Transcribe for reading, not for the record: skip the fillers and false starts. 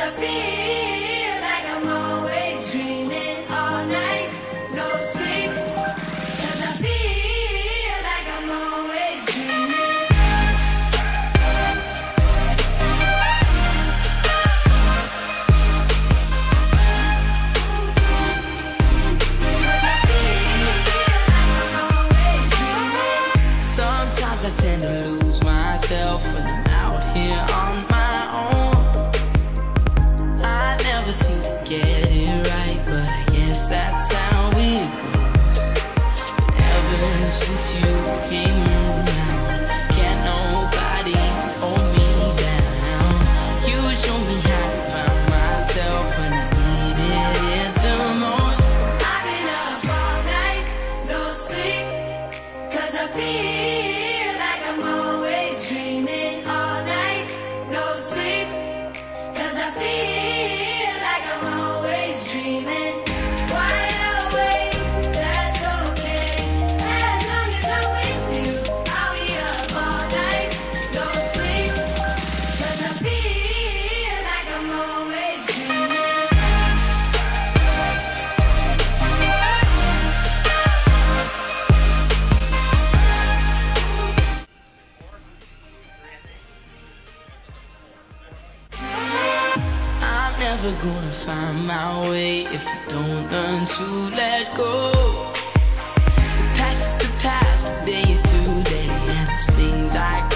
I feel like I'm always dreaming all night, no sleep. 'Cause I feel like I'm always dreaming. Sometimes I tend to lose myself when I'm out here on my own. I never seem to get it right, but I guess that's how it goes. But ever since you came around, can't nobody hold me down. You show me how to find myself when I needed it the most. I've been up all night, no sleep. 'Cause I feel like I'm always dreaming all night, no sleep. 'Cause I feel like I'm always dreaming. Wide awake, that's okay. As long as I'm with you, I'll be up all night, no sleep. 'Cause I feel like I'm always dreaming. I'm never gonna find my way if I don't learn to let go. The past is the past, today is today, and there's things I